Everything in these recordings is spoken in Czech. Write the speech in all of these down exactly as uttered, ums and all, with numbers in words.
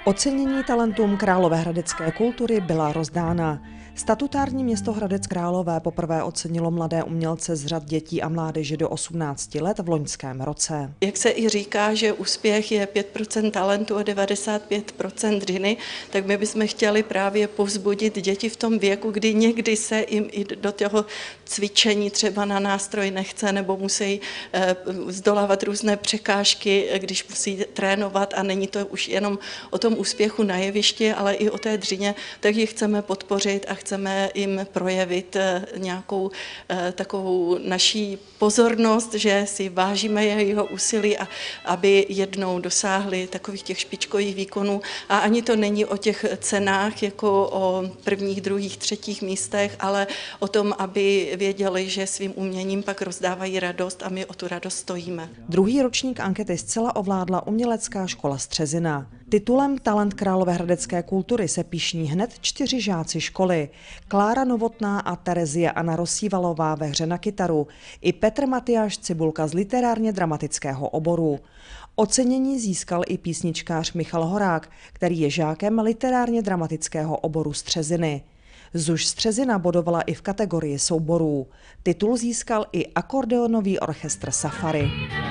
Ocenění talentům královéhradecké kultury byla rozdána. Statutární město Hradec Králové poprvé ocenilo mladé umělce z řad dětí a mládeže do osmnácti let v loňském roce. Jak se i říká, že úspěch je pět procent talentu a devadesát pět procent dřiny, tak my bychom chtěli právě povzbudit děti v tom věku, kdy někdy se jim i do toho cvičení třeba na nástroj nechce nebo musí zdolávat různé překážky, když musí trénovat a není to už jenom o tom úspěchu na jevišti, ale i o té dřině, tak ji chceme podpořit a chceme jim projevit nějakou takovou naší pozornost, že si vážíme jeho úsilí, a aby jednou dosáhli takových těch špičkových výkonů. A ani to není o těch cenách, jako o prvních, druhých, třetích místech, ale o tom, aby věděli, že svým uměním pak rozdávají radost a my o tu radost stojíme. Druhý ročník ankety zcela ovládla umělecká škola Střezina. Titulem Talent královéhradecké kultury se pyšní hned čtyři žáci školy. Klára Novotná a Terezie Anna Rosívalová ve hře na kytaru i Petr Matyáš Cibulka z literárně dramatického oboru. Ocenění získal i písničkář Michal Horák, který je žákem literárně dramatického oboru Střeziny. Zuž Střezina bodovala i v kategorii souborů. Titul získal i akordeonový orchestr Safari.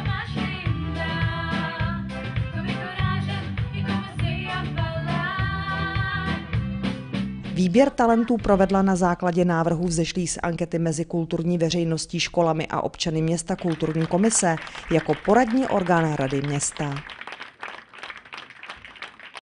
Výběr talentů provedla na základě návrhů vzešlých z ankety mezi kulturní veřejností, školami a občany města kulturní komise jako poradní orgán Rady města.